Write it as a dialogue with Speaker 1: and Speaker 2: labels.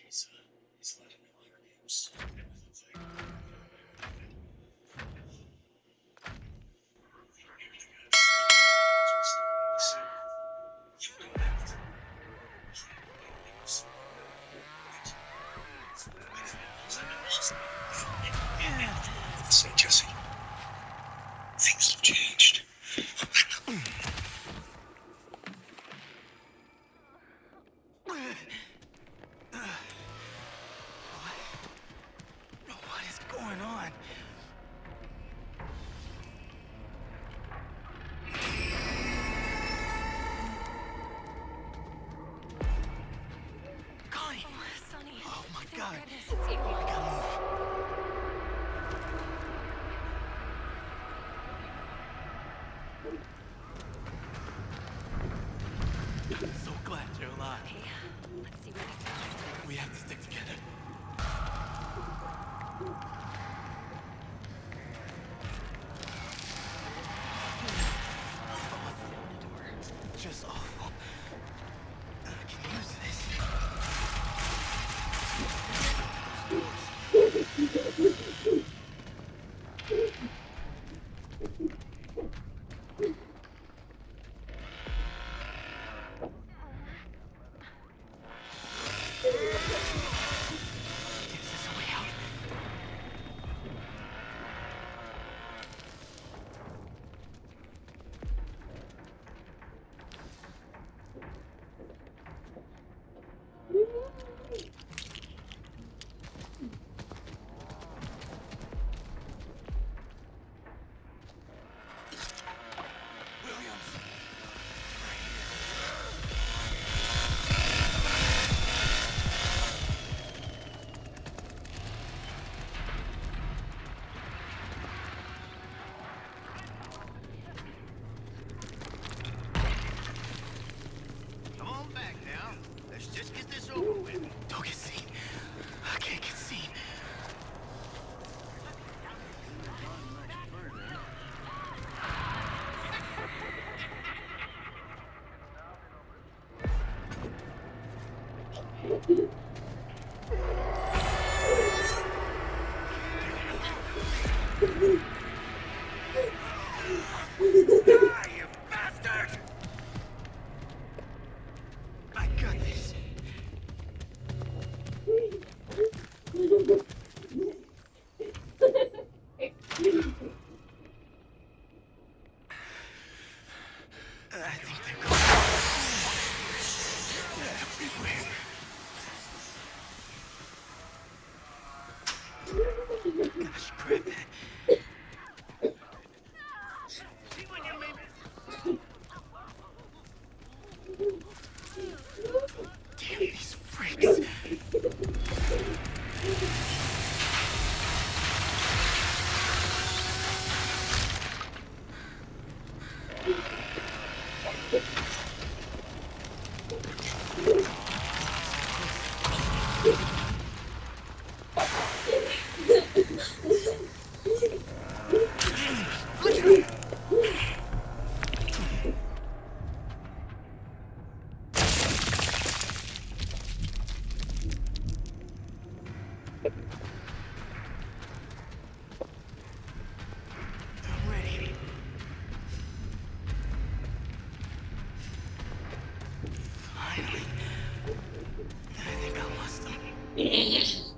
Speaker 1: He's letting me learn games. So Jesse, things have changed.
Speaker 2: What is going on? Connie!
Speaker 3: Oh, Sonny.
Speaker 2: Oh my
Speaker 3: Thank
Speaker 2: God.
Speaker 3: goodness it's you.
Speaker 2: I gotta move. I'm so glad you're alive.
Speaker 3: Okay, let's see what he's got.
Speaker 2: We have to stick together. Just awful. I can use this. Is this a way out? Williams.
Speaker 4: Come on back now. Let's just get this over with.
Speaker 2: Don't get seen. I can't get seen.
Speaker 4: Die, you bastard!
Speaker 2: I got this. I think they're going. Everywhere. Gosh, grab that.
Speaker 4: See when you mean
Speaker 2: Damn these freaks. I'm ready. Finally. I think I lost them.